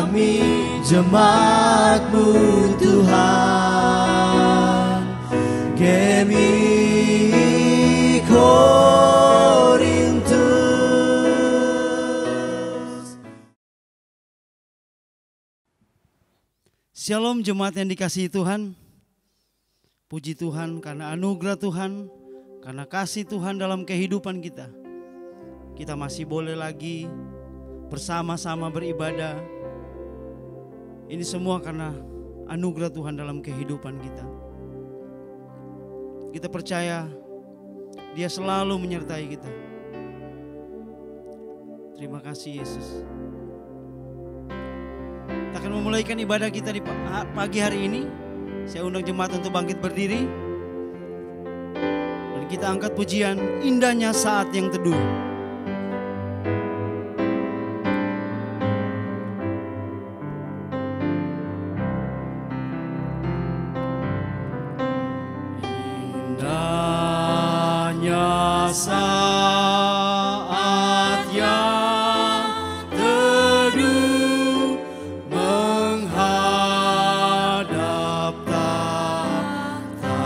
kami jemaat-Mu Tuhan. Gemi Korintus. Shalom jemaat yang dikasihi Tuhan. Puji Tuhan karena anugerah Tuhan, karena kasih Tuhan dalam kehidupan kita. Kita masih boleh lagi bersama-sama beribadah. Ini semua karena anugerah Tuhan dalam kehidupan kita. Kita percaya Dia selalu menyertai kita. Terima kasih Yesus. Kita akan memulaikan ibadah kita di pagi hari ini. Saya undang jemaat untuk bangkit berdiri. Dan kita angkat pujian indahnya saat yang teduh. Indahnya saat yang teduh menghadap tahta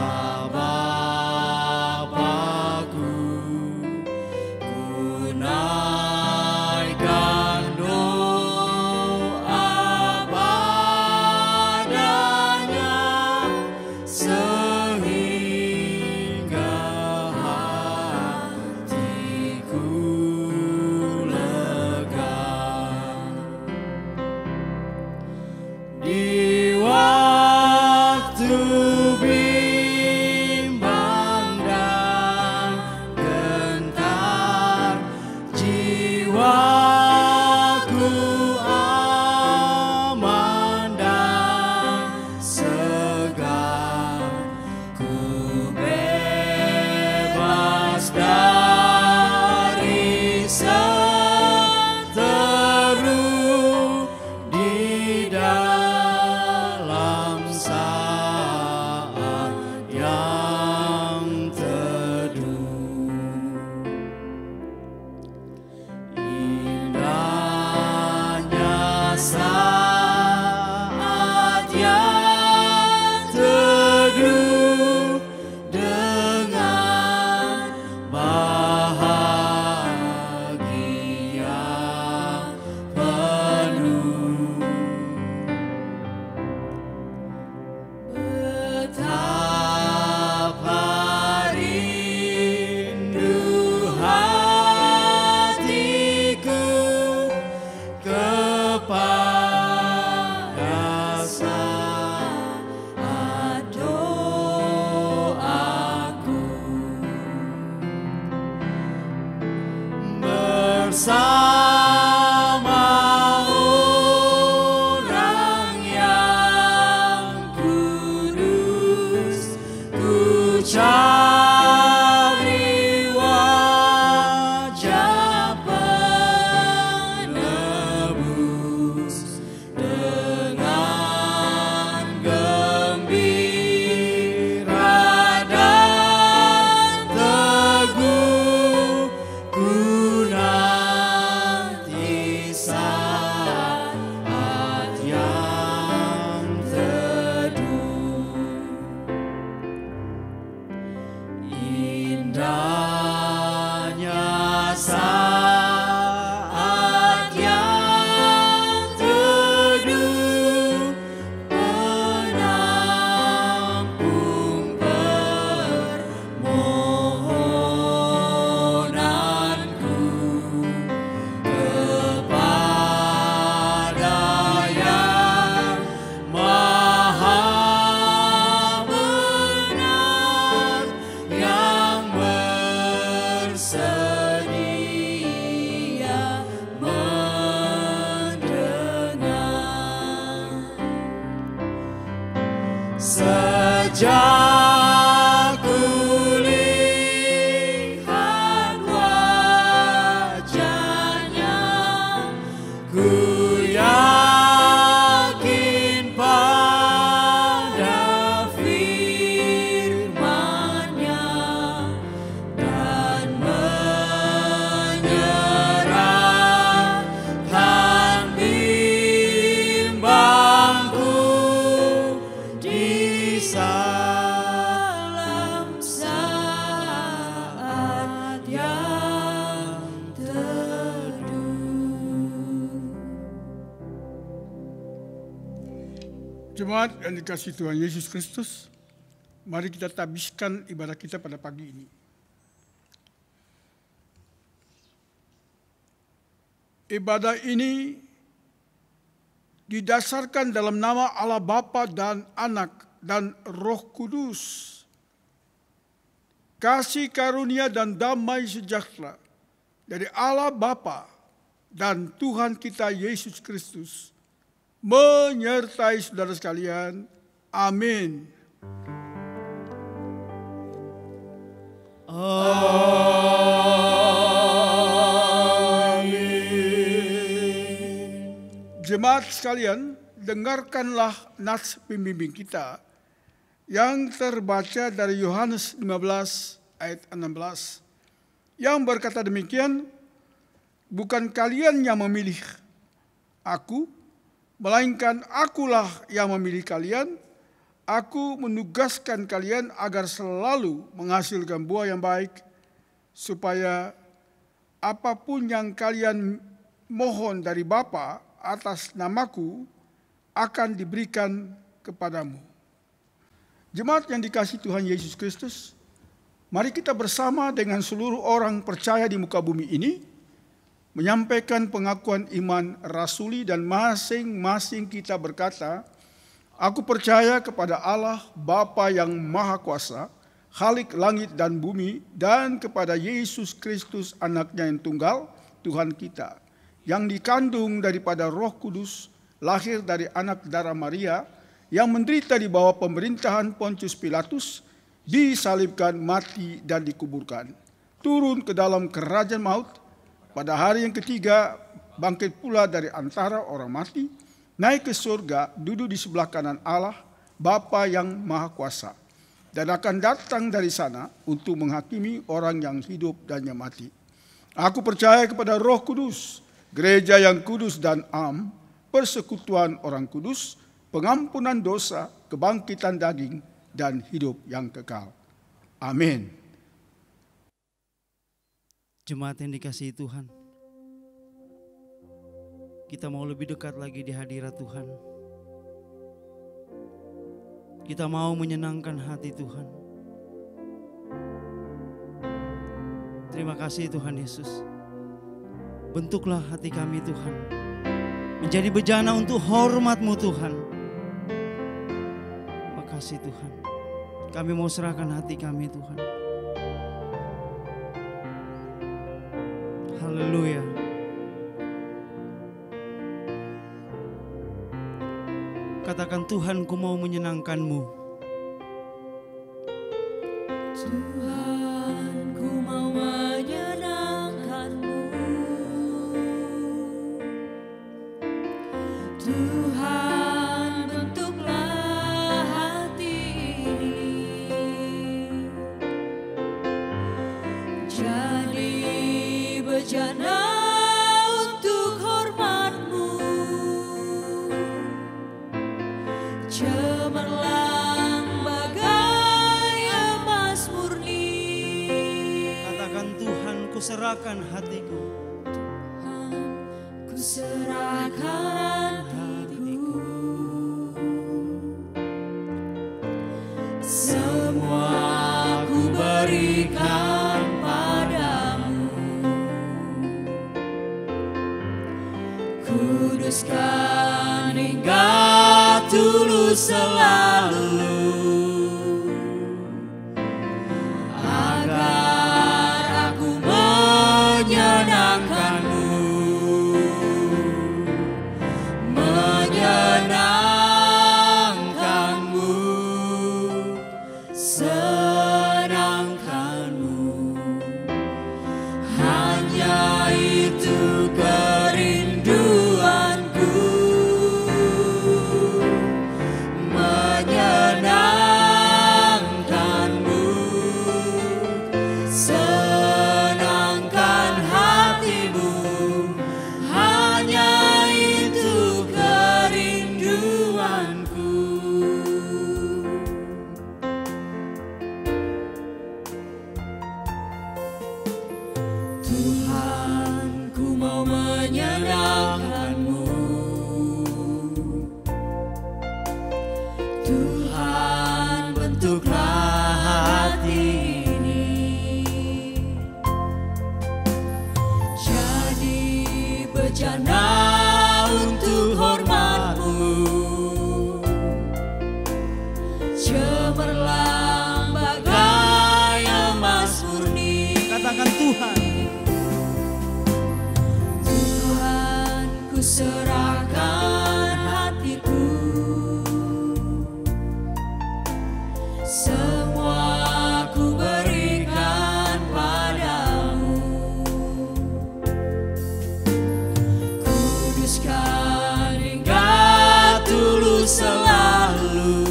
Bapa-Ku, ku naikkan doa padanya sehingga hatiku lega. Di waktu bimbang dan gentar, jiwaku aman dan segar. Ku bebas dari seteru di dalam saat yang teduh. Indahnya saat yang teduh dengan bahagia penuh. Betapa rindu hatiku kepada saat doaku bersama orang yang kudus. Ku cari wajah penebus dengan gembira dan teguh. Ku nanti saat yang teduh. Indahnya saat yang teduh menampung permohonanku kepada Yang Maha Benar, yang Jemaat yang dikasihi Tuhan Yesus Kristus, mari kita tabiskan ibadah kita pada pagi ini. Ibadah ini didasarkan dalam nama Allah Bapa dan Anak dan Roh Kudus. Kasih karunia dan damai sejahtera dari Allah Bapa dan Tuhan kita Yesus Kristus menyertai saudara sekalian. Amin. Jemaat sekalian, dengarkanlah nats pembimbing kita yang terbaca dari Yohanes 15 ayat 16 yang berkata demikian, bukan kalian yang memilih aku, melainkan akulah yang memilih kalian. Aku menugaskan kalian agar selalu menghasilkan buah yang baik, supaya apapun yang kalian mohon dari Bapa atas namaku akan diberikan kepadamu. Jemaat yang dikasihi Tuhan Yesus Kristus, mari kita bersama dengan seluruh orang percaya di muka bumi ini menyampaikan pengakuan iman rasuli, dan masing-masing kita berkata, aku percaya kepada Allah Bapa yang Maha Kuasa, Khalik langit dan bumi, dan kepada Yesus Kristus anaknya yang tunggal, Tuhan kita, yang dikandung daripada Roh Kudus, lahir dari anak darah Maria, yang menderita di bawah pemerintahan Pontius Pilatus, disalibkan, mati, dan dikuburkan, turun ke dalam kerajaan maut, pada hari yang ketiga bangkit pula dari antara orang mati, naik ke surga, duduk di sebelah kanan Allah, Bapa yang Maha Kuasa, dan akan datang dari sana untuk menghakimi orang yang hidup dan yang mati. Aku percaya kepada Roh Kudus, gereja yang kudus dan am, persekutuan orang kudus, pengampunan dosa, kebangkitan daging, dan hidup yang kekal. Amin. Jemaat yang dikasihi Tuhan, kita mau lebih dekat lagi di hadirat Tuhan. Kita mau menyenangkan hati Tuhan. Terima kasih Tuhan Yesus. Bentuklah hati kami Tuhan, menjadi bejana untuk hormat-Mu Tuhan. Makasih Tuhan. Kami mau serahkan hati kami Tuhan. Haleluya. Katakan, Tuhan, ku mau menyenangkan-Mu. Tuhan, ku mau menyenangkan-Mu. Tuhan, bentuklah hati ini jadi bejana untuk hormat-Mu, cemerlang bagai emas murni. Katakan, Tuhan, ku serahkan hatiku. Tuhan, ku serahkan hatiku. Semua ku berikan padamu. Kuduskan hingga tulus selalu, agar aku menyenangkan-Mu. bejana untuk hormat-Mu, cemerlang bagai emas murni. Katakan Tuhan. Tuhan, ku serahkan hatiku, semua ku berikan padamu. Kuduskan hingga tulus selalu,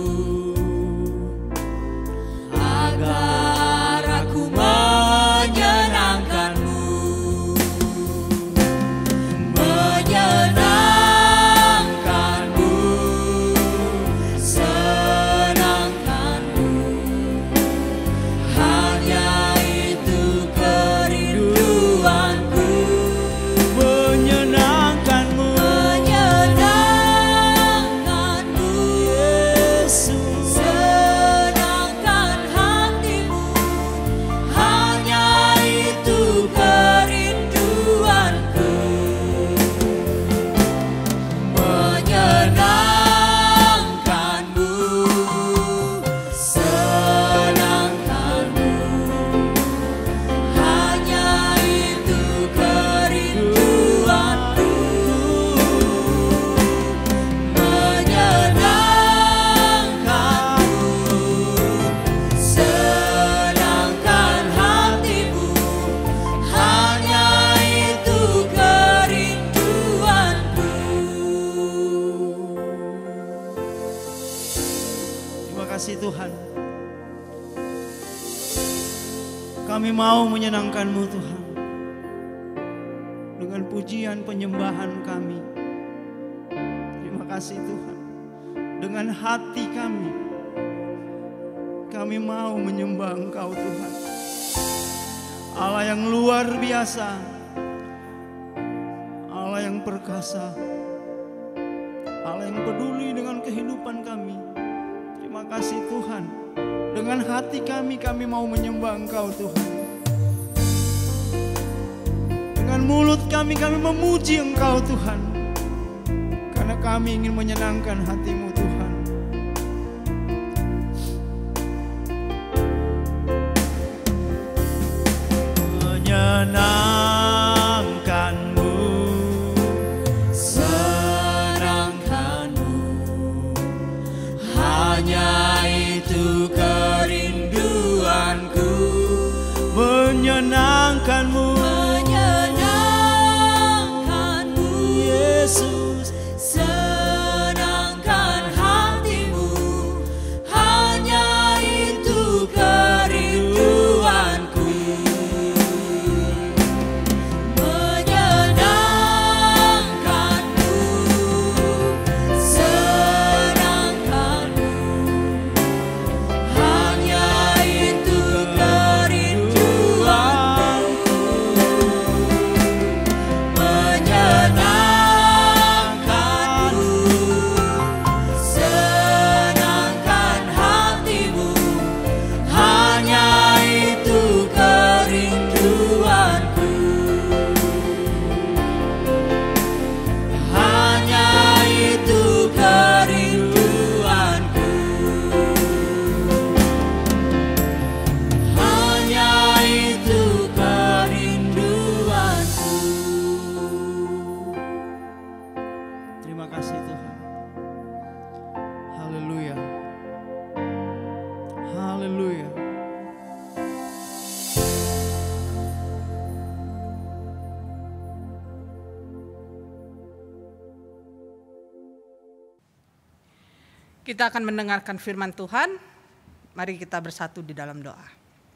agar aku menyenangkan-Mu, menyenangkan-Mu, senangkan-Mu. Hanya itu kerinduanku, Menyenangkan-Mu, menyenangkan-Mu, Yesus. senangkan hatimu. Hanya itu kerinduanku, menyenangkan-Mu, senangkan-Mu. Hanya itu kerinduanku, menyenangkan-Mu, senangkan hatimu. Hanya itu kerinduanku. Terima kasih Tuhan. Kami mau menyenangkan-Mu Tuhan, dengan pujian penyembahan kami. Terima kasih Tuhan. Dengan hati kami mau menyembah Engkau Tuhan. Allah yang luar biasa, Allah yang perkasa, Allah yang peduli dengan kehidupan kami. Terima kasih Tuhan. Dengan hati kami mau menyembah Engkau Tuhan. Dengan mulut kami memuji Engkau Tuhan. Karena kami ingin menyenangkan hati-Mu Tuhan. Menyenangkan-Mu, Senangkan-Mu, hanya itu kerinduanku, menyenangkan-Mu, menyenangkan-Mu, Yesus. senangkan hatimu. Hanya itu kerinduanku, menyenangkan-Mu, senangkan-Mu. Hanya itu kerinduanku, menyenangkan-Mu, senangkan hatimu. Hanya itu kerinduanku, hanya itu kerinduanku, hanya itu kerinduanku. Terima kasih Tuhan. Haleluya. Haleluya. Kita akan mendengarkan firman Tuhan. Mari kita bersatu di dalam doa.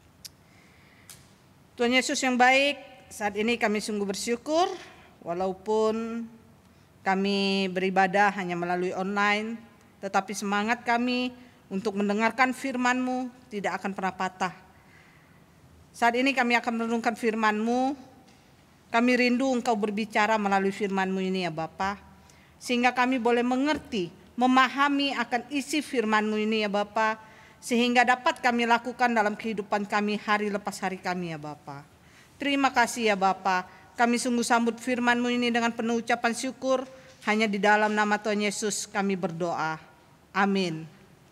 Tuhan Yesus yang baik, saat ini kami sungguh bersyukur walaupun kami beribadah hanya melalui online, tetapi semangat kami untuk mendengarkan firman-Mu tidak akan pernah patah. Saat ini kami akan merenungkan firman-Mu. Kami rindu Engkau berbicara melalui firman-Mu ini ya Bapa, sehingga kami boleh mengerti, memahami akan isi firman-Mu ini ya Bapa, sehingga dapat kami lakukan dalam kehidupan kami hari lepas hari kami ya Bapa. Terima kasih ya Bapa, kami sungguh sambut firman-Mu ini dengan penuh ucapan syukur. Hanya di dalam nama Tuhan Yesus kami berdoa. Amin.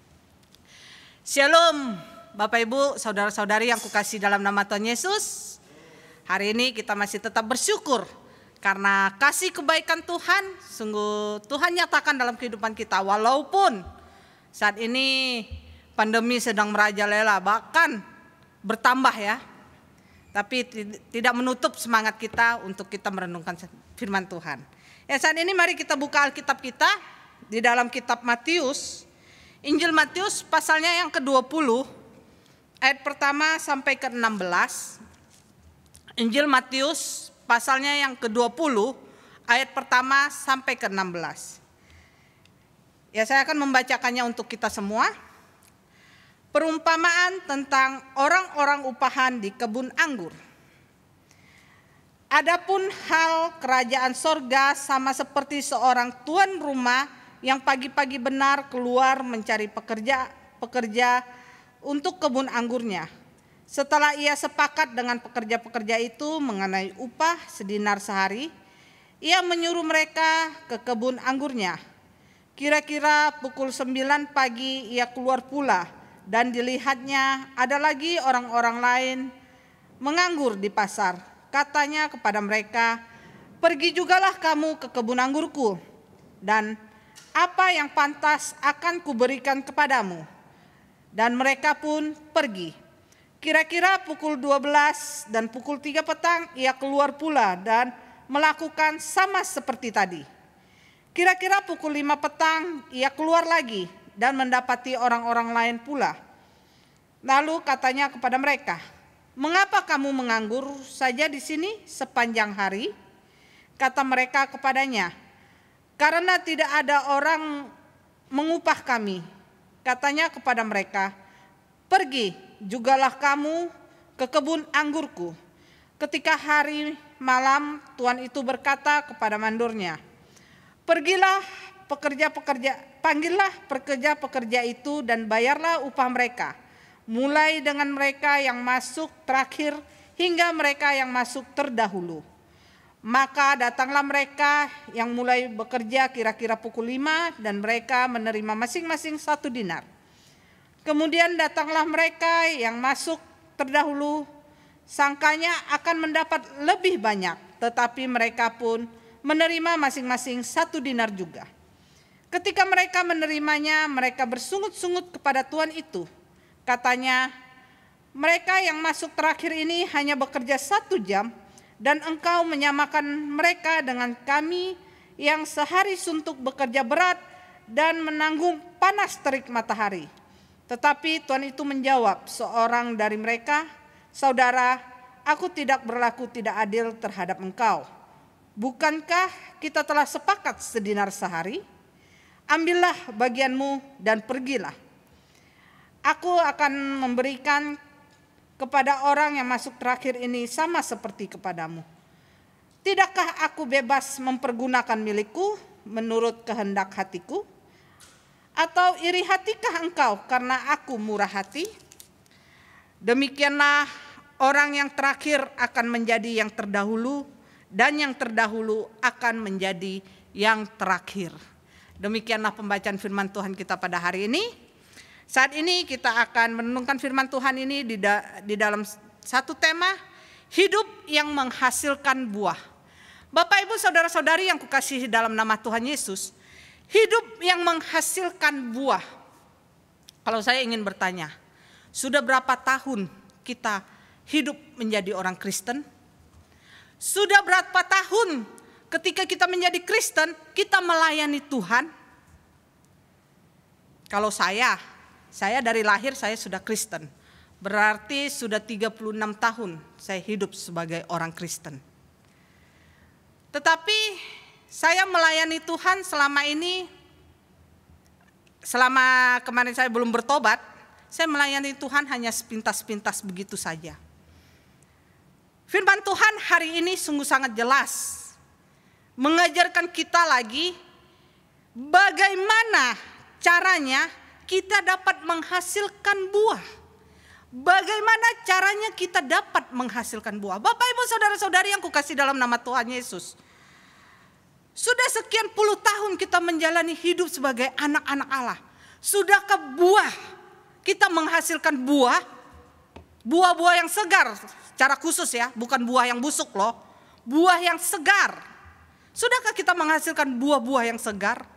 Shalom Bapak Ibu, saudara-saudari yang kukasihi dalam nama Tuhan Yesus. Hari ini kita masih tetap bersyukur karena kasih kebaikan Tuhan sungguh Tuhan nyatakan dalam kehidupan kita. Walaupun saat ini pandemi sedang merajalela, bahkan bertambah ya. Tapi tidak menutup semangat kita untuk kita merenungkan firman Tuhan. Ya, saat ini mari kita buka Alkitab kita di dalam kitab Matius. Injil Matius pasalnya yang ke-20 ayat pertama sampai ke-16. Injil Matius pasalnya yang ke-20 ayat pertama sampai ke-16. Ya, saya akan membacakannya untuk kita semua. Perumpamaan tentang orang-orang upahan di kebun anggur. Adapun hal kerajaan sorga sama seperti seorang tuan rumah yang pagi-pagi benar keluar mencari pekerja untuk kebun anggurnya. Setelah ia sepakat dengan pekerja-pekerja itu mengenai upah sedinar sehari, ia menyuruh mereka ke kebun anggurnya. Kira-kira pukul 9 pagi ia keluar pula. Dan dilihatnya ada lagi orang-orang lain menganggur di pasar. Katanya kepada mereka, pergi jugalah kamu ke kebun anggurku, dan apa yang pantas akan kuberikan kepadamu. Dan mereka pun pergi. Kira-kira pukul 12 dan pukul 3 petang ia keluar pula dan melakukan sama seperti tadi. Kira-kira pukul 5 petang ia keluar lagi dan mendapati orang-orang lain pula. Lalu katanya kepada mereka, mengapa kamu menganggur saja di sini sepanjang hari? Kata mereka kepadanya, karena tidak ada orang mengupah kami. Katanya kepada mereka, pergi jugalah kamu ke kebun anggurku. Ketika hari malam, tuan itu berkata kepada mandornya, panggillah pekerja-pekerja itu dan bayarlah upah mereka, mulai dengan mereka yang masuk terakhir hingga mereka yang masuk terdahulu. Maka datanglah mereka yang mulai bekerja kira-kira pukul 5 dan mereka menerima masing-masing 1 dinar. Kemudian datanglah mereka yang masuk terdahulu, sangkanya akan mendapat lebih banyak, tetapi mereka pun menerima masing-masing 1 dinar juga. Ketika mereka menerimanya, mereka bersungut-sungut kepada tuan itu. Katanya, mereka yang masuk terakhir ini hanya bekerja 1 jam, dan engkau menyamakan mereka dengan kami yang sehari suntuk bekerja berat dan menanggung panas terik matahari. Tetapi tuan itu menjawab seorang dari mereka, saudara, aku tidak berlaku tidak adil terhadap engkau. Bukankah kita telah sepakat sedinar sehari? Ambillah bagianmu dan pergilah. Aku akan memberikan kepada orang yang masuk terakhir ini sama seperti kepadamu. Tidakkah aku bebas mempergunakan milikku menurut kehendak hatiku? Atau iri hatikah engkau karena aku murah hati? Demikianlah orang yang terakhir akan menjadi yang terdahulu, dan yang terdahulu akan menjadi yang terakhir. Demikianlah pembacaan firman Tuhan kita pada hari ini. Saat ini kita akan merenungkan firman Tuhan ini di dalam satu tema, hidup yang menghasilkan buah. Bapak, Ibu, saudara-saudari yang kukasihi dalam nama Tuhan Yesus, hidup yang menghasilkan buah. Kalau saya ingin bertanya, sudah berapa tahun kita hidup menjadi orang Kristen? Sudah berapa tahun ketika kita menjadi Kristen, kita melayani Tuhan? Kalau saya dari lahir saya sudah Kristen. Berarti sudah 36 tahun saya hidup sebagai orang Kristen. Tetapi saya melayani Tuhan selama ini, selama kemarin saya belum bertobat, saya melayani Tuhan hanya sepintas-pintas begitu saja. Firman Tuhan hari ini sungguh sangat jelas mengajarkan kita lagi bagaimana caranya kita dapat menghasilkan buah. Bagaimana caranya kita dapat menghasilkan buah? Bapak Ibu saudara-saudari yang kukasih dalam nama Tuhan Yesus. Sudah sekian puluh tahun kita menjalani hidup sebagai anak-anak Allah. Sudahkah buah kita menghasilkan buah-buah yang segar secara khusus ya, bukan buah yang busuk loh. Buah yang segar. Sudahkah kita menghasilkan buah-buah yang segar?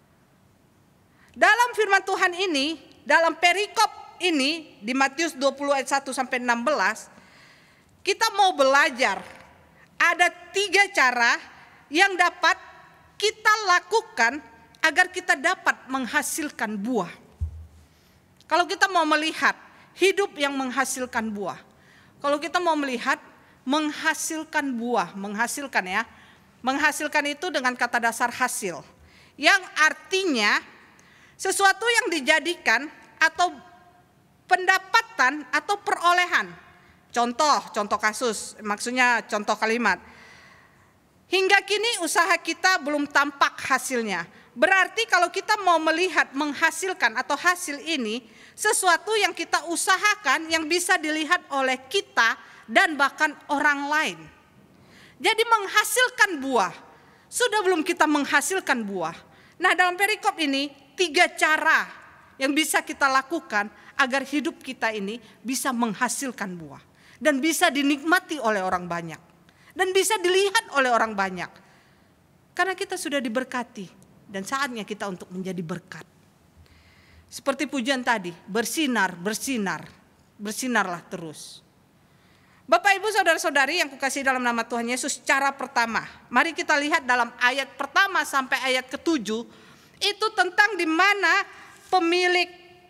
Dalam firman Tuhan ini, dalam perikop ini di Matius 20 ayat 1 sampai 16, kita mau belajar ada 3 cara yang dapat kita lakukan agar kita dapat menghasilkan buah. Kalau kita mau melihat hidup yang menghasilkan buah, kalau kita mau melihat menghasilkan buah, menghasilkan itu dengan kata dasar hasil, yang artinya sesuatu yang dijadikan atau pendapatan atau perolehan. Contoh kasus, maksudnya contoh kalimat. Hingga kini usaha kita belum tampak hasilnya. Berarti kalau kita mau melihat menghasilkan atau hasil ini, sesuatu yang kita usahakan yang bisa dilihat oleh kita dan bahkan orang lain. Jadi menghasilkan buah. Sudah belum kita menghasilkan buah? Nah, dalam perikop ini 3 cara yang bisa kita lakukan agar hidup kita ini bisa menghasilkan buah dan bisa dinikmati oleh orang banyak dan bisa dilihat oleh orang banyak. Karena kita sudah diberkati dan saatnya kita untuk menjadi berkat. Seperti pujian tadi, bersinar, bersinarlah terus. Bapak Ibu saudara-saudari yang kukasihi dalam nama Tuhan Yesus, cara pertama, mari kita lihat dalam ayat pertama sampai ayat ke-7, itu tentang di mana pemilik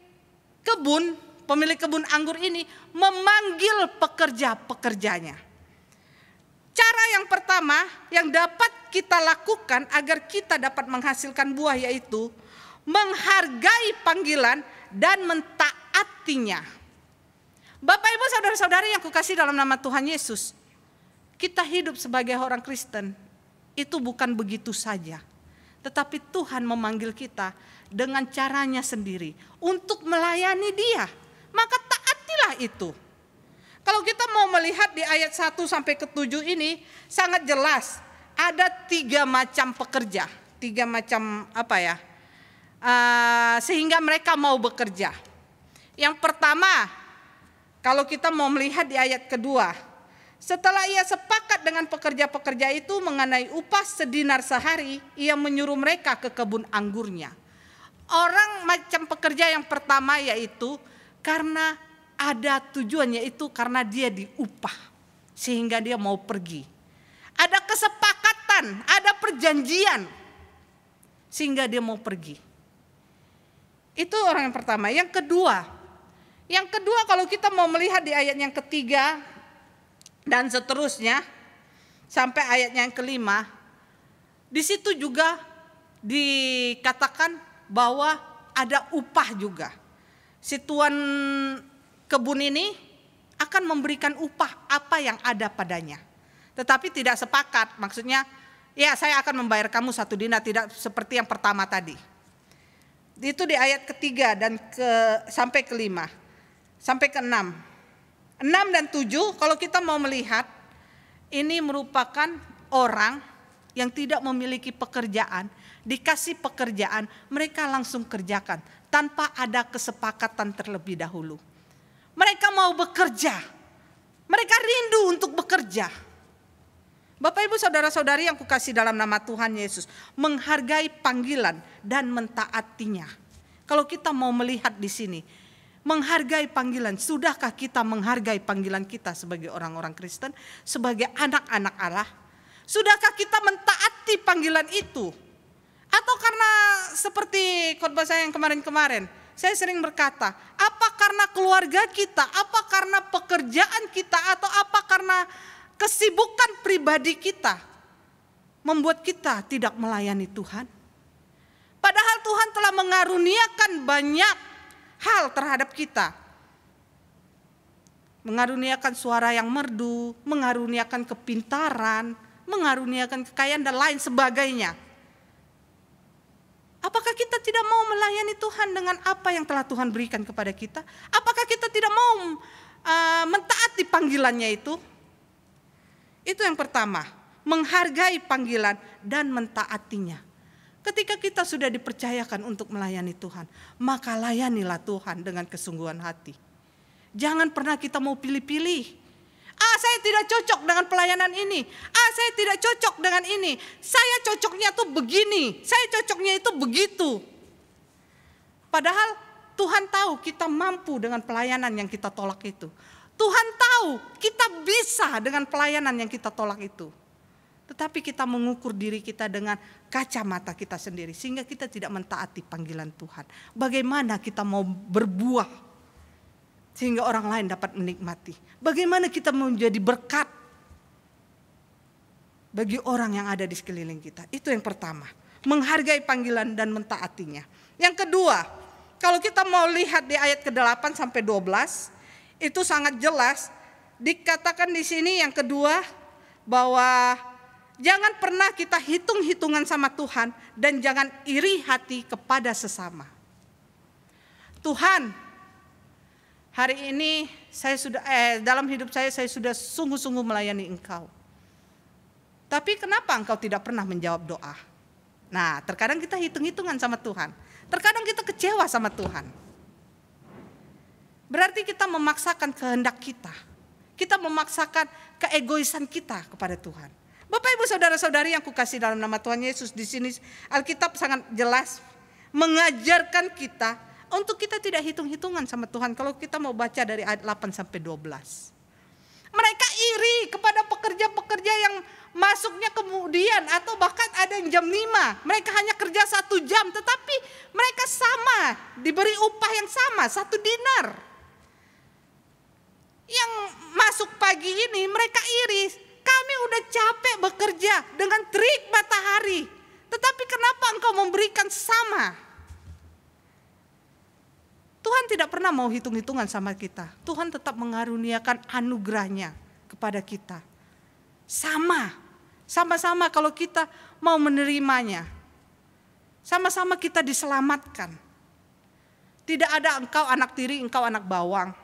kebun anggur ini memanggil pekerja-pekerjanya. Cara yang pertama yang dapat kita lakukan agar kita dapat menghasilkan buah yaitu menghargai panggilan dan mentaatinya. Bapak Ibu saudara-saudari yang kukasihi dalam nama Tuhan Yesus, kita hidup sebagai orang Kristen itu bukan begitu saja. Tetapi Tuhan memanggil kita dengan caranya sendiri untuk melayani Dia. Maka taatilah itu. Kalau kita mau melihat di ayat 1 sampai ke-7 ini sangat jelas. Ada 3 macam pekerja. 3 macam sehingga mereka mau bekerja. Yang pertama, kalau kita mau melihat di ayat kedua, setelah ia sepakat dengan pekerja-pekerja itu mengenai upah sedinar sehari, ia menyuruh mereka ke kebun anggurnya. Orang macam pekerja yang pertama yaitu karena ada tujuan, yaitu karena dia diupah sehingga dia mau pergi. Ada kesepakatan, ada perjanjian sehingga dia mau pergi. Itu orang yang pertama. Yang kedua kalau kita mau melihat di ayat yang ketiga dan seterusnya sampai ayatnya yang kelima, di situ juga dikatakan bahwa ada upah juga. Si tuan kebun ini akan memberikan upah apa yang ada padanya. Tetapi tidak sepakat, maksudnya ya saya akan membayar kamu 1 dinar, tidak seperti yang pertama tadi. Itu di ayat ketiga dan sampai kelima, sampai ke-6. 6 dan 7 kalau kita mau melihat ini merupakan orang yang tidak memiliki pekerjaan, dikasih pekerjaan, mereka langsung kerjakan tanpa ada kesepakatan terlebih dahulu. Mereka mau bekerja, mereka rindu untuk bekerja. Bapak Ibu saudara-saudari yang kukasihi dalam nama Tuhan Yesus, menghargai panggilan dan mentaatinya. Kalau kita mau melihat di sini, menghargai panggilan, sudahkah kita menghargai panggilan kita sebagai orang-orang Kristen, sebagai anak-anak Allah? Sudahkah kita mentaati panggilan itu? Atau karena seperti khotbah saya yang kemarin-kemarin, saya sering berkata, apa karena keluarga kita, apa karena pekerjaan kita, atau apa karena kesibukan pribadi kita membuat kita tidak melayani Tuhan? Padahal Tuhan telah mengaruniakan banyak hal terhadap kita. Mengaruniakan suara yang merdu, mengaruniakan kepintaran, mengaruniakan kekayaan dan lain sebagainya. Apa Apakah kita tidak mau melayani Tuhan dengan apa yang telah Tuhan berikan kepada kita? Apakah kita tidak mau mentaati panggilannya itu? Itu yang pertama, menghargai panggilan dan mentaatinya. Ketika kita sudah dipercayakan untuk melayani Tuhan, maka layanilah Tuhan dengan kesungguhan hati. Jangan pernah kita mau pilih-pilih. Saya tidak cocok dengan pelayanan ini. Saya tidak cocok dengan ini. Saya cocoknya tuh begini. Saya cocoknya itu begitu. Padahal Tuhan tahu kita mampu dengan pelayanan yang kita tolak itu. Tuhan tahu kita bisa dengan pelayanan yang kita tolak itu. Tetapi kita mengukur diri kita dengan kacamata kita sendiri. Sehingga kita tidak mentaati panggilan Tuhan. Bagaimana kita mau berbuah sehingga orang lain dapat menikmati. Bagaimana kita menjadi berkat bagi orang yang ada di sekeliling kita. Itu yang pertama, menghargai panggilan dan mentaatinya. Yang kedua, kalau kita mau lihat di ayat ke-8 sampai 12, itu sangat jelas dikatakan di sini yang kedua bahwa jangan pernah kita hitung-hitungan sama Tuhan dan jangan iri hati kepada sesama. Tuhan, hari ini saya sudah dalam hidup saya sudah sungguh-sungguh melayani Engkau. Tapi kenapa Engkau tidak pernah menjawab doa? Nah, terkadang kita hitung-hitungan sama Tuhan. Terkadang kita kecewa sama Tuhan. Berarti kita memaksakan kehendak kita. Kita memaksakan keegoisan kita kepada Tuhan. Bapak Ibu saudara-saudari yang kukasih dalam nama Tuhan Yesus, di sini Alkitab sangat jelas mengajarkan kita untuk kita tidak hitung-hitungan sama Tuhan. Kalau kita mau baca dari ayat 8 sampai 12. Mereka iri kepada pekerja-pekerja yang masuknya kemudian atau bahkan ada yang jam 5. Mereka hanya kerja 1 jam tetapi mereka sama, diberi upah yang sama, 1 dinar. Yang masuk pagi ini mereka iri. Kami udah capek bekerja dengan terik matahari. Tetapi kenapa Engkau memberikan sama? Tuhan tidak pernah mau hitung-hitungan sama kita. Tuhan tetap mengaruniakan anugerahnya kepada kita. Sama-sama kalau kita mau menerimanya. Sama-sama kita diselamatkan. Tidak ada engkau anak tiri, engkau anak bawang.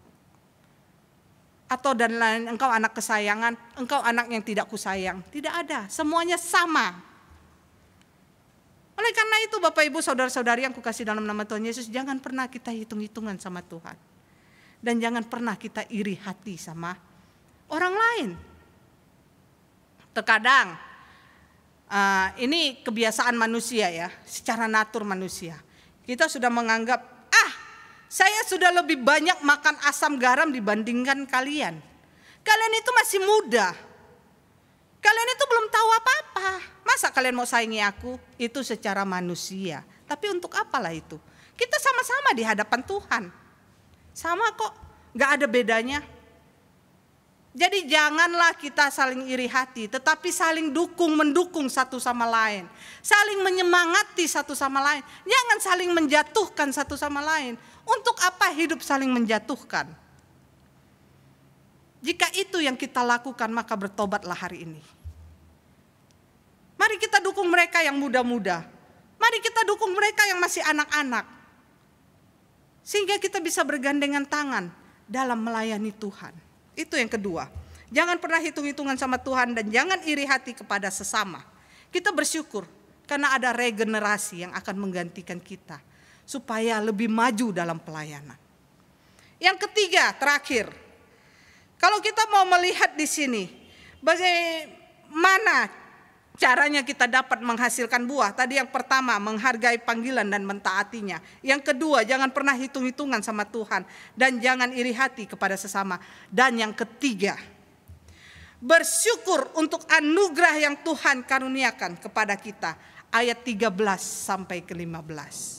Atau dan lain, engkau anak kesayangan, engkau anak yang tidak kusayang. Tidak ada, semuanya sama. Oleh karena itu Bapak Ibu saudara-saudari yang kukasih dalam nama Tuhan Yesus, jangan pernah kita hitung-hitungan sama Tuhan. Dan jangan pernah kita iri hati sama orang lain. Terkadang ini kebiasaan manusia ya, secara natur manusia. Kita sudah menganggap, saya sudah lebih banyak makan asam garam dibandingkan kalian. Kalian itu masih muda. Kalian itu belum tahu apa-apa. Masa kalian mau saingi aku? Itu secara manusia. Tapi untuk apalah itu? Kita sama-sama di hadapan Tuhan. Sama kok, gak ada bedanya. Jadi janganlah kita saling iri hati, tetapi saling mendukung satu sama lain. Saling menyemangati satu sama lain. Jangan saling menjatuhkan satu sama lain. Untuk apa hidup saling menjatuhkan? Jika itu yang kita lakukan, maka bertobatlah hari ini. Mari kita dukung mereka yang muda-muda. Mari kita dukung mereka yang masih anak-anak. Sehingga kita bisa bergandengan tangan dalam melayani Tuhan. Itu yang kedua. Jangan pernah hitung-hitungan sama Tuhan dan jangan iri hati kepada sesama. Kita bersyukur karena ada regenerasi yang akan menggantikan kita. Supaya lebih maju dalam pelayanan. Yang ketiga, terakhir. Kalau kita mau melihat di sini, bagaimana caranya kita dapat menghasilkan buah? Tadi yang pertama, menghargai panggilan dan mentaatinya. Yang kedua, jangan pernah hitung-hitungan sama Tuhan. Dan jangan iri hati kepada sesama. Dan yang ketiga, bersyukur untuk anugerah yang Tuhan karuniakan kepada kita. Ayat 13 sampai ke 15.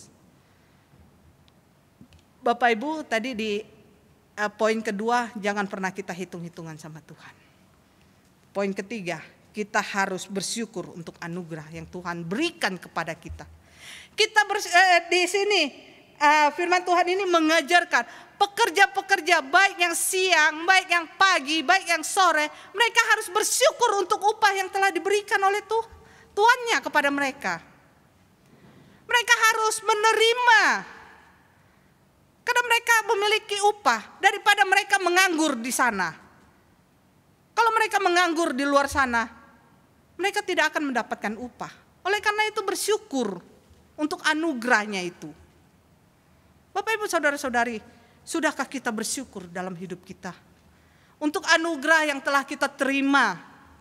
Bapak Ibu tadi di poin kedua, jangan pernah kita hitung-hitungan sama Tuhan. Poin ketiga, kita harus bersyukur untuk anugerah yang Tuhan berikan kepada kita. Di sini firman Tuhan ini mengajarkan pekerja-pekerja baik yang siang, baik yang pagi, baik yang sore, mereka harus bersyukur untuk upah yang telah diberikan oleh Tuhannya kepada mereka. Mereka harus menerima. Karena mereka memiliki upah daripada mereka menganggur di sana. Kalau mereka menganggur di luar sana, mereka tidak akan mendapatkan upah. Oleh karena itu bersyukur untuk anugerahnya itu. Bapak Ibu Saudara-saudari, sudahkah kita bersyukur dalam hidup kita? Untuk anugerah yang telah kita terima,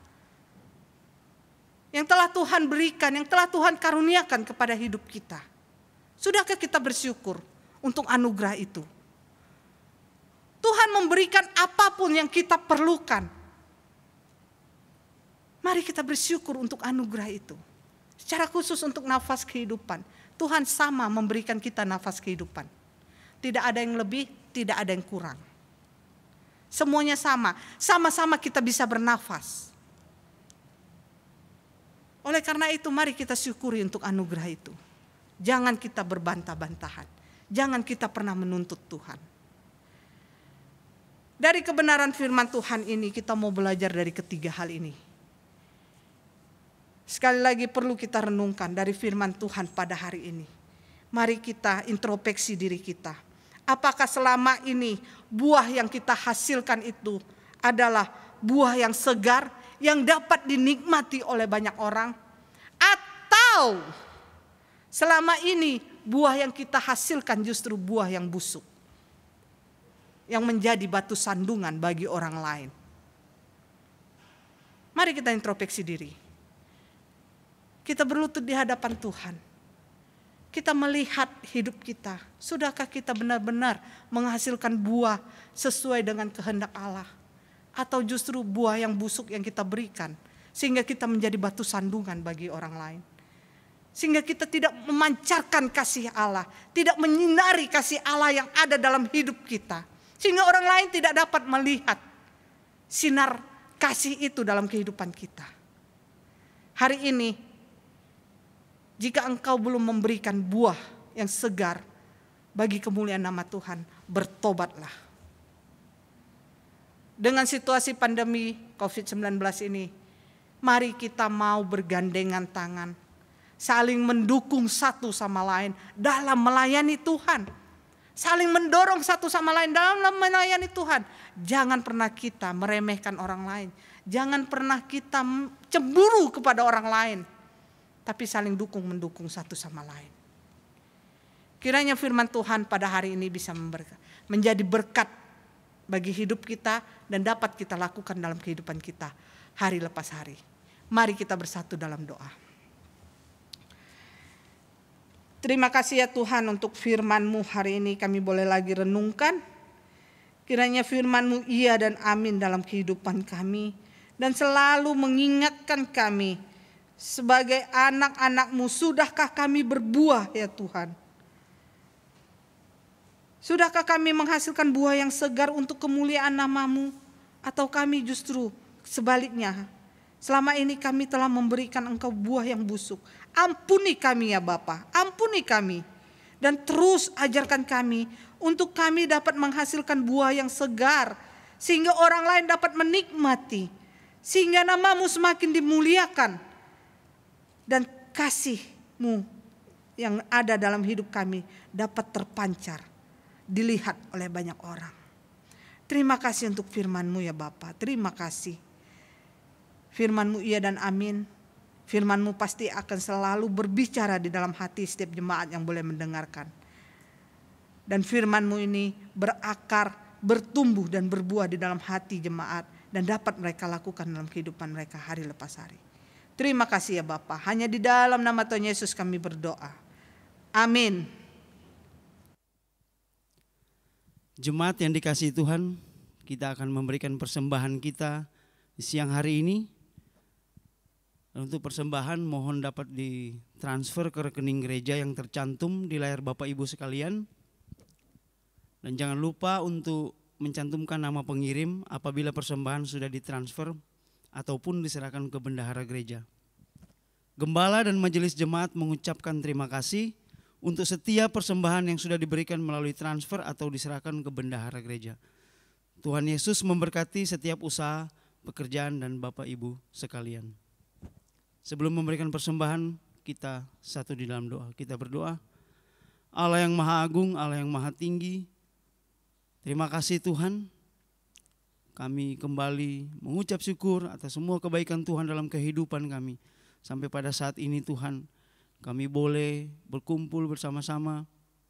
yang telah Tuhan berikan, yang telah Tuhan karuniakan kepada hidup kita. Sudahkah kita bersyukur untuk anugerah itu? Tuhan memberikan apapun yang kita perlukan. Mari kita bersyukur untuk anugerah itu. Secara khusus untuk nafas kehidupan. Tuhan sama memberikan kita nafas kehidupan. Tidak ada yang lebih, tidak ada yang kurang. Semuanya sama. Sama-sama kita bisa bernafas. Oleh karena itu mari kita syukuri untuk anugerah itu. Jangan kita berbantah-bantahan. Jangan kita pernah menuntut Tuhan. Dari kebenaran firman Tuhan ini kita mau belajar dari ketiga hal ini. Sekali lagi perlu kita renungkan dari firman Tuhan pada hari ini. Mari kita introspeksi diri kita. Apakah selama ini buah yang kita hasilkan itu adalah buah yang segar, yang dapat dinikmati oleh banyak orang? Atau selama ini buah yang kita hasilkan justru buah yang busuk, yang menjadi batu sandungan bagi orang lain? Mari kita introspeksi diri. Kita berlutut di hadapan Tuhan. Kita melihat hidup kita. Sudahkah kita benar-benar menghasilkan buah sesuai dengan kehendak Allah? Atau justru buah yang busuk yang kita berikan, sehingga kita menjadi batu sandungan bagi orang lain? Sehingga kita tidak memancarkan kasih Allah, tidak menyinari kasih Allah yang ada dalam hidup kita. Sehingga orang lain tidak dapat melihat sinar kasih itu dalam kehidupan kita. Hari ini, jika engkau belum memberikan buah yang segar bagi kemuliaan nama Tuhan, bertobatlah. Dengan situasi pandemi COVID-19 ini, mari kita mau bergandengan tangan, saling mendukung satu sama lain dalam melayani Tuhan. Saling mendorong satu sama lain dalam melayani Tuhan. Jangan pernah kita meremehkan orang lain. Jangan pernah kita cemburu kepada orang lain. Tapi saling mendukung satu sama lain. Kiranya firman Tuhan pada hari ini bisa menjadi berkat bagi hidup kita dan dapat kita lakukan dalam kehidupan kita hari lepas hari. Mari kita bersatu dalam doa. Terima kasih ya Tuhan untuk firman-Mu hari ini kami boleh lagi renungkan. Kiranya firman-Mu iya dan amin dalam kehidupan kami. Dan selalu mengingatkan kami sebagai anak-anak-Mu, sudahkah kami berbuah ya Tuhan? Sudahkah kami menghasilkan buah yang segar untuk kemuliaan nama-Mu? Atau kami justru sebaliknya, selama ini kami telah memberikan Engkau buah yang busuk. Ampuni kami ya Bapa, ampuni kami. Dan terus ajarkan kami untuk kami dapat menghasilkan buah yang segar. Sehingga orang lain dapat menikmati. Sehingga nama-Mu semakin dimuliakan. Dan kasih-Mu yang ada dalam hidup kami dapat terpancar, dilihat oleh banyak orang. Terima kasih untuk firman-Mu ya Bapa. Terima kasih. Firman-Mu iya dan amin. Firman-Mu pasti akan selalu berbicara di dalam hati setiap jemaat yang boleh mendengarkan. Dan firman-Mu ini berakar, bertumbuh dan berbuah di dalam hati jemaat. Dan dapat mereka lakukan dalam kehidupan mereka hari lepas hari. Terima kasih ya Bapa. Hanya di dalam nama Tuhan Yesus kami berdoa. Amin. Jemaat yang dikasihi Tuhan, kita akan memberikan persembahan kita di siang hari ini. Dan untuk persembahan mohon dapat ditransfer ke rekening gereja yang tercantum di layar Bapak Ibu sekalian. Dan jangan lupa untuk mencantumkan nama pengirim apabila persembahan sudah ditransfer ataupun diserahkan ke bendahara gereja. Gembala dan majelis jemaat mengucapkan terima kasih untuk setiap persembahan yang sudah diberikan melalui transfer atau diserahkan ke bendahara gereja. Tuhan Yesus memberkati setiap usaha, pekerjaan dan Bapak Ibu sekalian. Sebelum memberikan persembahan, kita satu di dalam doa. Kita berdoa. Allah yang Maha Agung, Allah yang Maha Tinggi, terima kasih Tuhan. Kami kembali mengucap syukur atas semua kebaikan Tuhan dalam kehidupan kami. Sampai pada saat ini Tuhan, kami boleh berkumpul bersama-sama,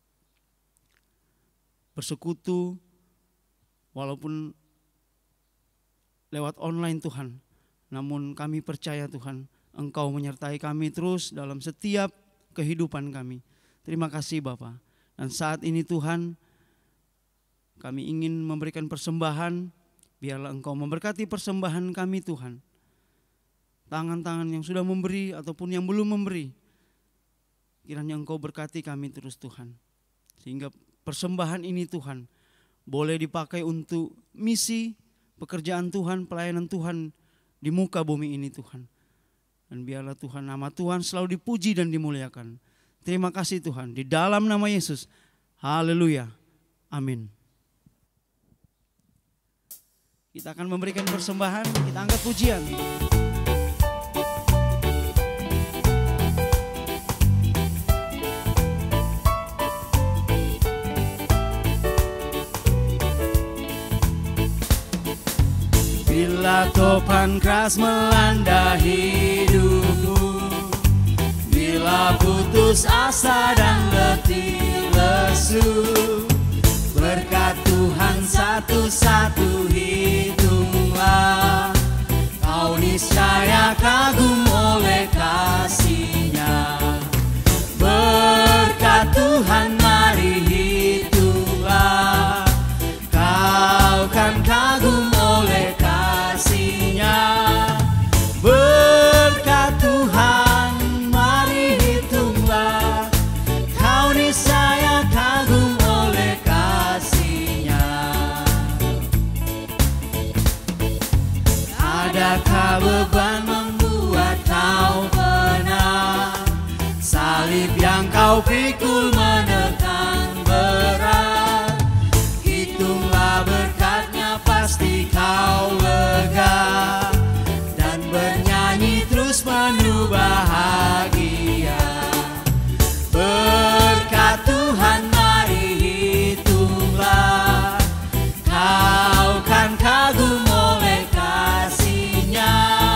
bersekutu, walaupun lewat online Tuhan. Namun kami percaya Tuhan, Engkau menyertai kami terus dalam setiap kehidupan kami. Terima kasih Bapa. Dan saat ini Tuhan, kami ingin memberikan persembahan. Biarlah Engkau memberkati persembahan kami Tuhan. Tangan-tangan yang sudah memberi ataupun yang belum memberi, kiranya Engkau berkati kami terus Tuhan. Sehingga persembahan ini Tuhan boleh dipakai untuk misi, pekerjaan Tuhan, pelayanan Tuhan di muka bumi ini Tuhan. Dan biarlah Tuhan, nama Tuhan selalu dipuji dan dimuliakan. Terima kasih Tuhan, di dalam nama Yesus. Haleluya. Amin. Kita akan memberikan persembahan, kita angkat pujian. Bila topan keras melanda hidupmu, bila putus asa dan letih lesu, berkat Tuhan satu-satu hitunglah, kau niscaya kagum oleh kasih-Nya. Berkat Tuhan mari hitunglah, kau kan kagum oleh kasih-Nya. Berkat Tuhan mari hitunglah, kau niscaya kagum oleh kasih-Nya. Adakah beban membuat kau penat? Salib yang kau pikul menekan berat. Hitunglah berkat-Nya, pasti kau lega, dan bernyanyi terus penuh bahagia. Berkat Tuhan mari hitunglah, kau kan kagum oleh kasih-Nya.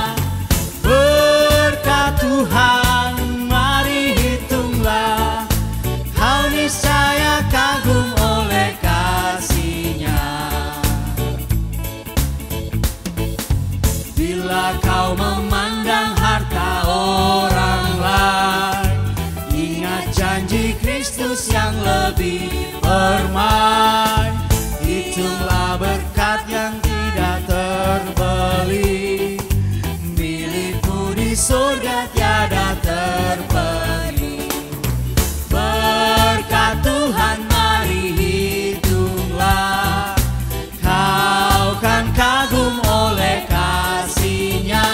Berkat Tuhan mari hitunglah, kau niscaya kagum oleh kasih-Nya. Bila kau memandang harta orang lain, ingat janji Kristus yang lebih permai. Hitunglah berkat yang tidak terbeli, milikmu di surga tiada terperi. Berkat Tuhan mari hitunglah, kau kan kagum oleh kasih-Nya.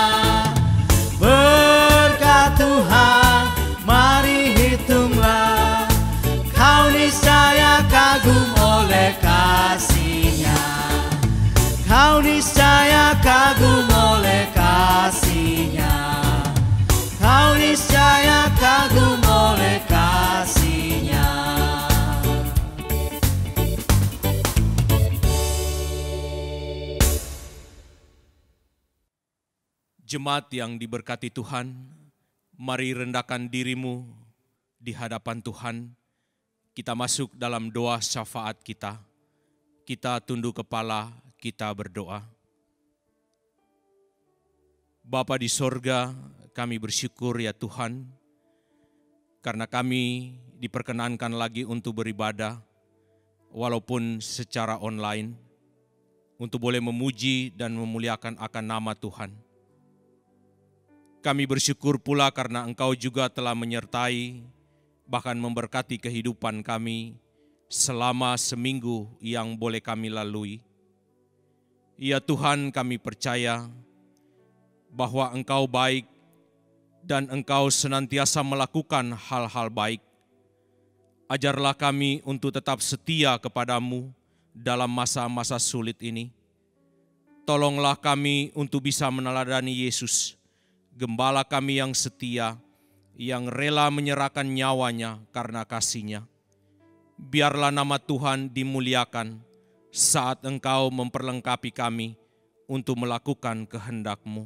Berkat Tuhan mari hitunglah, kau niscaya kagum oleh kasih-Nya. Kau niscaya kagum oleh kasih-Nya. Kau niscaya kagum oleh kasih-Nya. Jemaat yang diberkati Tuhan, mari rendahkan dirimu di hadapan Tuhan. Kita masuk dalam doa syafaat kita. Kita tunduk kepala, kita berdoa. Bapa di sorga, kami bersyukur ya Tuhan, karena kami diperkenankan lagi untuk beribadah, walaupun secara online, untuk boleh memuji dan memuliakan akan nama Tuhan. Kami bersyukur pula karena Engkau juga telah menyertai, bahkan memberkati kehidupan kami selama seminggu yang boleh kami lalui. Ya Tuhan, kami percaya bahwa Engkau baik dan Engkau senantiasa melakukan hal-hal baik. Ajarlah kami untuk tetap setia kepadamu dalam masa-masa sulit ini. Tolonglah kami untuk bisa meneladani Yesus, Gembala kami yang setia, yang rela menyerahkan nyawanya karena kasih-Nya. Biarlah nama Tuhan dimuliakan saat Engkau memperlengkapi kami untuk melakukan kehendak-Mu.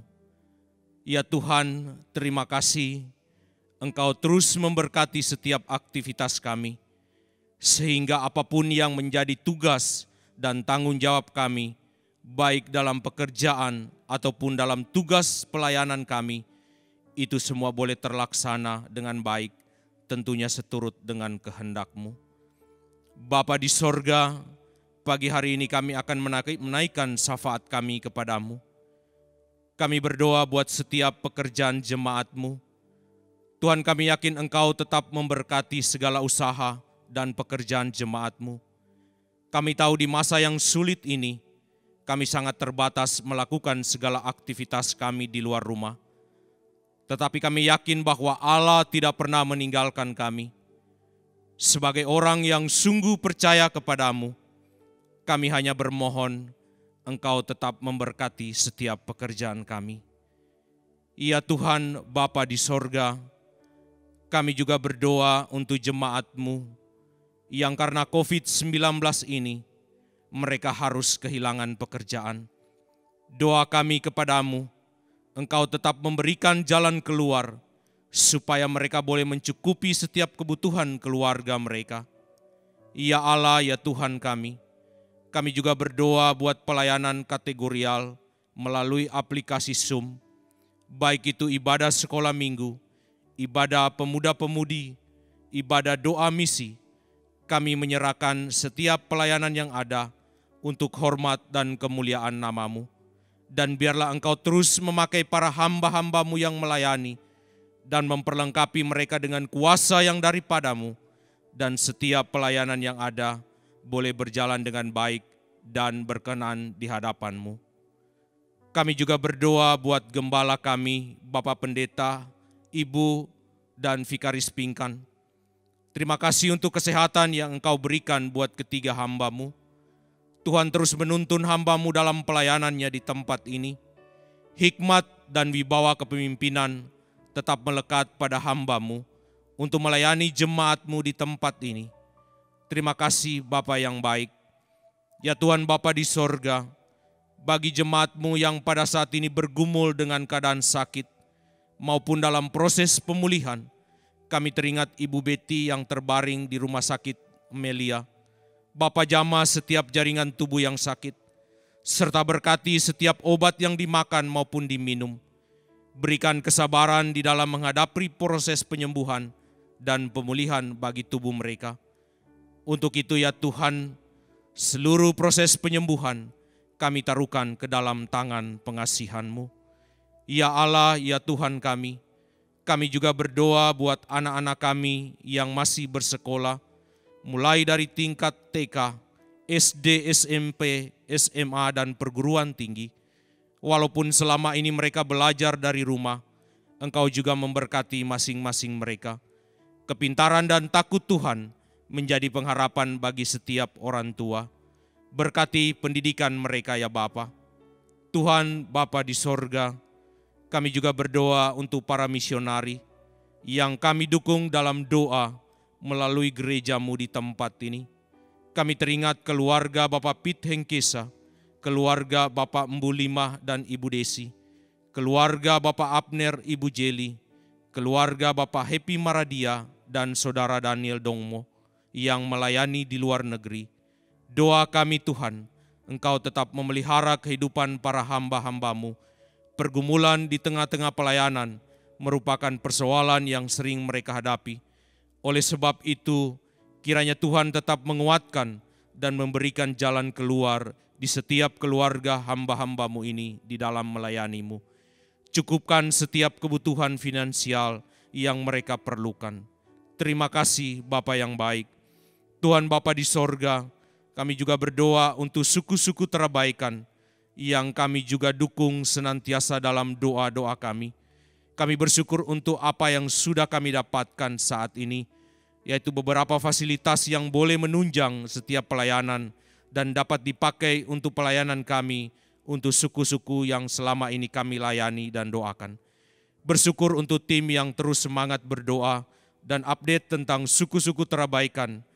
Ya Tuhan, terima kasih Engkau terus memberkati setiap aktivitas kami, sehingga apapun yang menjadi tugas dan tanggung jawab kami, baik dalam pekerjaan ataupun dalam tugas pelayanan kami, itu semua boleh terlaksana dengan baik, tentunya seturut dengan kehendak-Mu. Bapa di sorga, pagi hari ini kami akan menaikkan syafaat kami kepadamu. Kami berdoa buat setiap pekerjaan jemaat-Mu. Tuhan, kami yakin Engkau tetap memberkati segala usaha dan pekerjaan jemaat-Mu. Kami tahu di masa yang sulit ini, kami sangat terbatas melakukan segala aktivitas kami di luar rumah. Tetapi kami yakin bahwa Allah tidak pernah meninggalkan kami. Sebagai orang yang sungguh percaya kepadamu, kami hanya bermohon Engkau tetap memberkati setiap pekerjaan kami. Ya Tuhan, Bapa di sorga, kami juga berdoa untuk jemaat-Mu yang karena COVID-19 ini, mereka harus kehilangan pekerjaan. Doa kami kepadamu, Engkau tetap memberikan jalan keluar, supaya mereka boleh mencukupi setiap kebutuhan keluarga mereka. Ya Allah, ya Tuhan kami juga berdoa buat pelayanan kategorial melalui aplikasi Zoom, baik itu ibadah sekolah minggu, ibadah pemuda-pemudi, ibadah doa misi. Kami menyerahkan setiap pelayanan yang ada untuk hormat dan kemuliaan nama-Mu. Dan biarlah Engkau terus memakai para hamba-hamba-Mu yang melayani dan memperlengkapi mereka dengan kuasa yang daripada-Mu, dan setiap pelayanan yang ada boleh berjalan dengan baik dan berkenan di hadapan-Mu. Kami juga berdoa buat gembala kami, Bapak Pendeta, Ibu, dan Vikaris Pingkan. Terima kasih untuk kesehatan yang Engkau berikan buat ketiga hamba-Mu. Tuhan terus menuntun hamba-Mu dalam pelayanannya di tempat ini. Hikmat dan wibawa kepemimpinan tetap melekat pada hamba-Mu untuk melayani jemaat-Mu di tempat ini. Terima kasih Bapa yang baik. Ya Tuhan Bapa di sorga, bagi jemaat-Mu yang pada saat ini bergumul dengan keadaan sakit maupun dalam proses pemulihan, kami teringat Ibu Betty yang terbaring di rumah sakit Melia. Bapa jamah setiap jaringan tubuh yang sakit, serta berkati setiap obat yang dimakan maupun diminum. Berikan kesabaran di dalam menghadapi proses penyembuhan dan pemulihan bagi tubuh mereka. Untuk itu ya Tuhan, seluruh proses penyembuhan kami taruhkan ke dalam tangan pengasihan-Mu. Ya Allah, ya Tuhan kami juga berdoa buat anak-anak kami yang masih bersekolah, mulai dari tingkat TK, SD, SMP, SMA, dan perguruan tinggi. Walaupun selama ini mereka belajar dari rumah, Engkau juga memberkati masing-masing mereka. Kepintaran dan takut Tuhan menjadi pengharapan bagi setiap orang tua. Berkati pendidikan mereka ya Bapa. Tuhan Bapa di sorga, kami juga berdoa untuk para misionari yang kami dukung dalam doa melalui gereja-Mu di tempat ini. Kami teringat keluarga Bapak Pit Hengkesa, keluarga Bapak Embu Limah dan Ibu Desi, keluarga Bapak Abner, Ibu Jeli, keluarga Bapak Happy Maradia dan Saudara Daniel Dongmo yang melayani di luar negeri. Doa kami Tuhan, Engkau tetap memelihara kehidupan para hamba-hamba-Mu. Pergumulan di tengah-tengah pelayanan merupakan persoalan yang sering mereka hadapi. Oleh sebab itu, kiranya Tuhan tetap menguatkan dan memberikan jalan keluar di setiap keluarga hamba-hamba-Mu ini di dalam melayani-Mu. Cukupkan setiap kebutuhan finansial yang mereka perlukan. Terima kasih Bapa yang baik. Tuhan Bapa di sorga, kami juga berdoa untuk suku-suku terabaikan yang kami juga dukung senantiasa dalam doa-doa kami. Kami bersyukur untuk apa yang sudah kami dapatkan saat ini, yaitu beberapa fasilitas yang boleh menunjang setiap pelayanan dan dapat dipakai untuk pelayanan kami untuk suku-suku yang selama ini kami layani dan doakan. Bersyukur untuk tim yang terus semangat berdoa dan update tentang suku-suku terabaikan.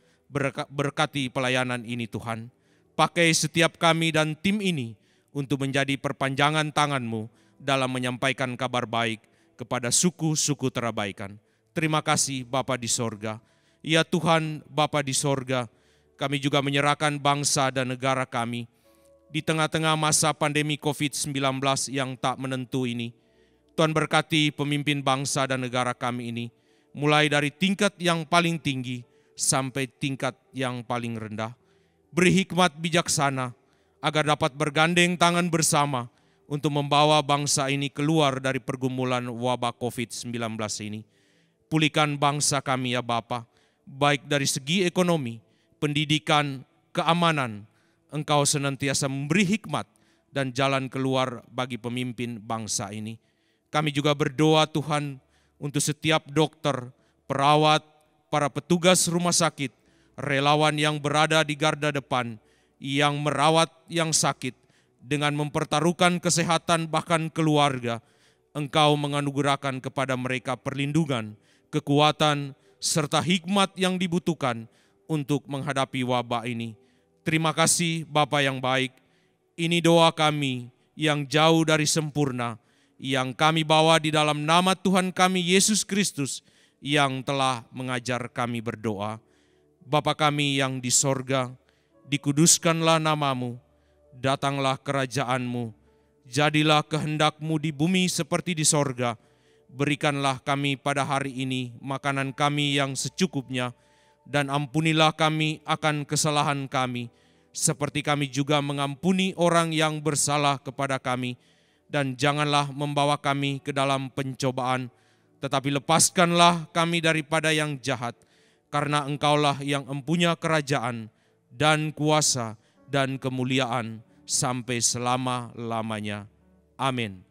Berkati pelayanan ini Tuhan. Pakai setiap kami dan tim ini untuk menjadi perpanjangan tangan-Mu dalam menyampaikan kabar baik kepada suku-suku terabaikan. Terima kasih Bapa di sorga. Ya Tuhan Bapa di sorga, kami juga menyerahkan bangsa dan negara kami di tengah-tengah masa pandemi COVID-19 yang tak menentu ini. Tuhan berkati pemimpin bangsa dan negara kami ini, mulai dari tingkat yang paling tinggi sampai tingkat yang paling rendah. Beri hikmat bijaksana agar dapat bergandeng tangan bersama untuk membawa bangsa ini keluar dari pergumulan wabah COVID-19 ini. Pulihkan bangsa kami ya Bapa, baik dari segi ekonomi, pendidikan, keamanan. Engkau senantiasa memberi hikmat dan jalan keluar bagi pemimpin bangsa ini. Kami juga berdoa Tuhan untuk setiap dokter, perawat, para petugas rumah sakit, relawan yang berada di garda depan, yang merawat yang sakit, dengan mempertaruhkan kesehatan bahkan keluarga. Engkau menganugerahkan kepada mereka perlindungan, kekuatan, serta hikmat yang dibutuhkan untuk menghadapi wabah ini. Terima kasih Bapa yang baik. Ini doa kami yang jauh dari sempurna, yang kami bawa di dalam nama Tuhan kami Yesus Kristus yang telah mengajar kami berdoa. Bapa kami yang di sorga, dikuduskanlah nama-Mu, datanglah kerajaan-Mu, jadilah kehendak-Mu di bumi seperti di sorga. Berikanlah kami pada hari ini makanan kami yang secukupnya, dan ampunilah kami akan kesalahan kami, seperti kami juga mengampuni orang yang bersalah kepada kami. Dan janganlah membawa kami ke dalam pencobaan, tetapi lepaskanlah kami daripada yang jahat, karena Engkaulah yang empunya kerajaan dan kuasa dan kemuliaan sampai selama-lamanya. Amin.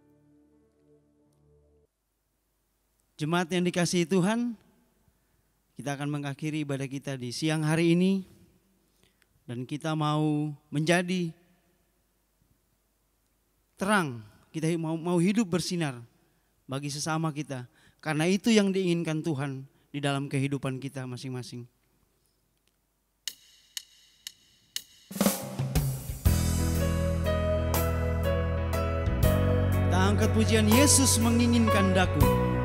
Jemaat yang dikasihi Tuhan, kita akan mengakhiri ibadah kita di siang hari ini, dan kita mau menjadi terang, kita mau hidup bersinar bagi sesama kita, karena itu yang diinginkan Tuhan di dalam kehidupan kita masing-masing. Kita angkat pujian Yesus menginginkan daku.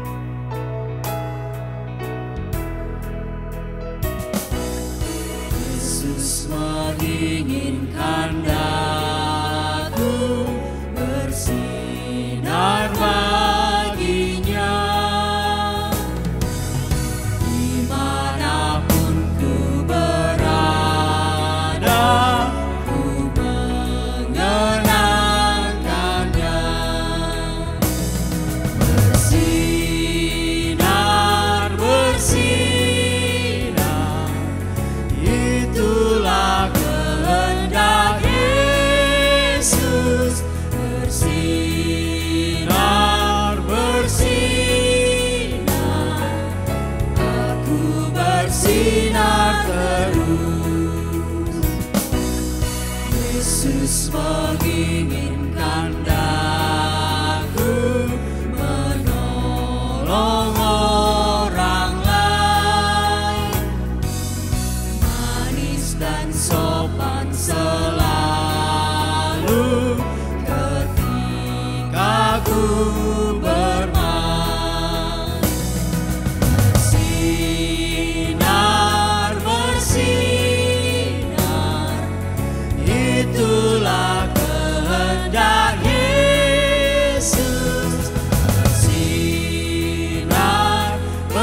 Yesus menginginkan daku bersinar baginya, dimanapun ku berada, ku mengenangkannya. Bersinar, bersinar, itulah kehendak Yesus. Bersinar, bersinar, aku bersinar terus. Yesus menginginkan daku menolong orang lain, manis dan sopan selalu ketika ku bermain. Bersinar, bersinar, itulah kehendak Yesus. Bersinar,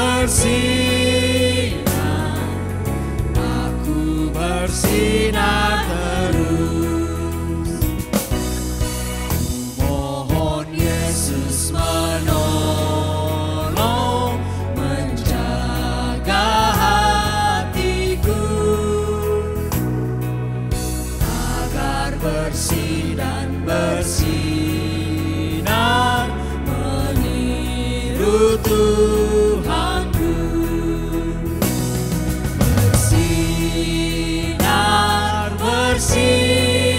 bersinar, aku bersinar terus. Mohon Yesus menolong, menjaga hatiku, agar bersih dan bersinar meniru Tuhanku. Bersinar,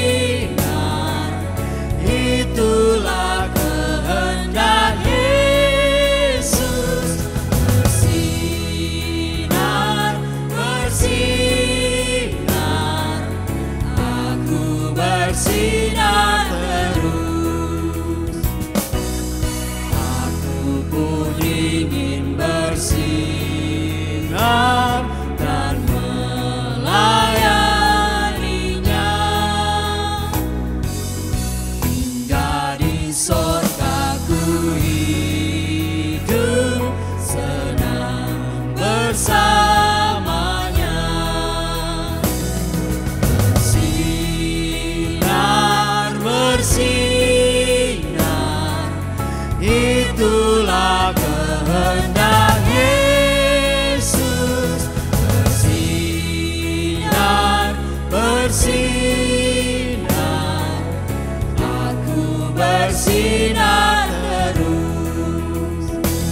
bersinar, itulah kehendak Yesus. kehendak Yesus bersinar, bersinar, aku bersinar terus.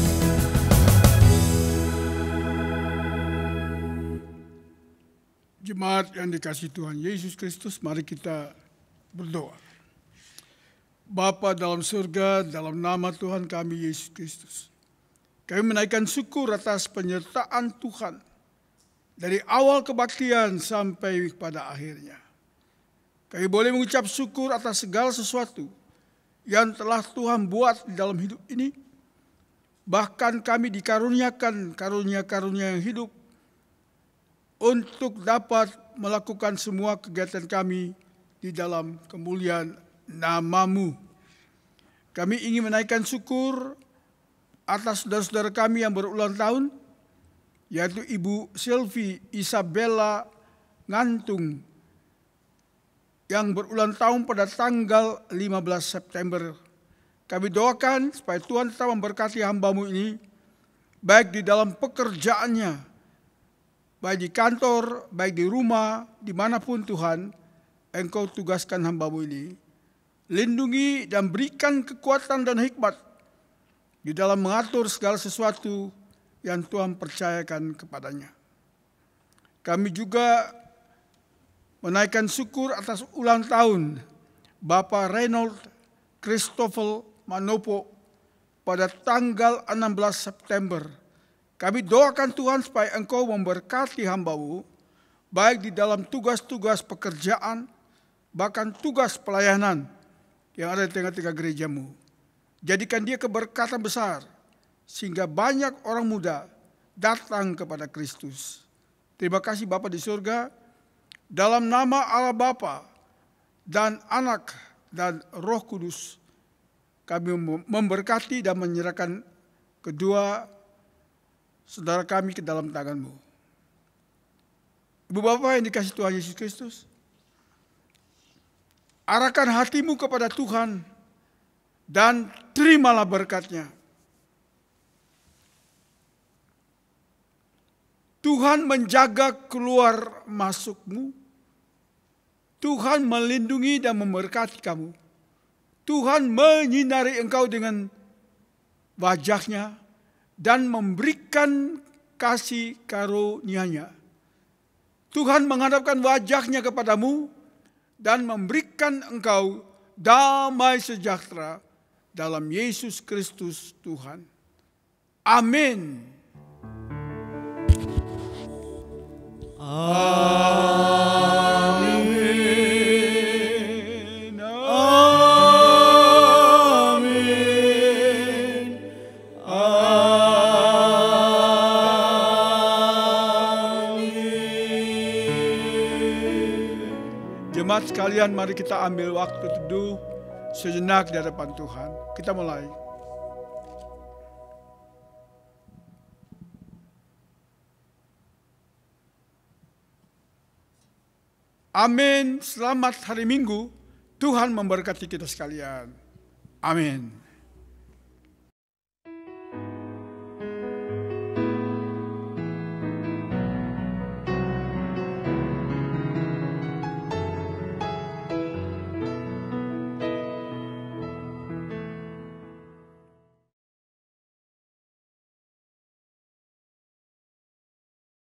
Jemaat yang dikasihi Tuhan Yesus Kristus, mari kita berdoa. Bapa dalam surga, dalam nama Tuhan kami Yesus Kristus, kami menaikkan syukur atas penyertaan Tuhan dari awal kebaktian sampai pada akhirnya. Kami boleh mengucap syukur atas segala sesuatu yang telah Tuhan buat di dalam hidup ini. Bahkan kami dikaruniakan karunia-karunia yang hidup untuk dapat melakukan semua kegiatan kami di dalam kemuliaan nama-Mu. Kami ingin menaikkan syukur atas saudara-saudara kami yang berulang tahun, yaitu Ibu Sylvie Isabella Ngantung yang berulang tahun pada tanggal 15 September. Kami doakan supaya Tuhan tetap memberkati hamba-Mu ini, baik di dalam pekerjaannya, baik di kantor, baik di rumah, dimanapun Tuhan Engkau tugaskan hamba-Mu ini. Lindungi dan berikan kekuatan dan hikmat di dalam mengatur segala sesuatu yang Tuhan percayakan kepadanya. Kami juga menaikkan syukur atas ulang tahun Bapak Reynold Christopher Manopo pada tanggal 16 September. Kami doakan Tuhan supaya Engkau memberkati hamba-Mu, baik di dalam tugas-tugas pekerjaan, bahkan tugas pelayanan yang ada di tengah-tengah gereja-Mu. Jadikan dia keberkatan besar, sehingga banyak orang muda datang kepada Kristus. Terima kasih Bapa di surga, dalam nama Allah Bapa dan Anak dan Roh Kudus, kami memberkati dan menyerahkan kedua saudara kami ke dalam tangan-Mu. Ibu Bapa yang dikasihi Tuhan Yesus Kristus, arahkan hatimu kepada Tuhan dan terimalah berkat-Nya. Tuhan menjaga keluar masukmu. Tuhan melindungi dan memberkati kamu. Tuhan menyinari engkau dengan wajah-Nya dan memberikan kasih karunia-Nya. Tuhan menghadapkan wajah-Nya kepadamu dan memberikan engkau damai sejahtera dalam Yesus Kristus Tuhan. Amin. Amin. Amin. Jemaat sekalian, mari kita ambil waktu teduh sejenak di hadapan Tuhan. Kita mulai. Amin. Selamat hari Minggu. Tuhan memberkati kita sekalian. Amin.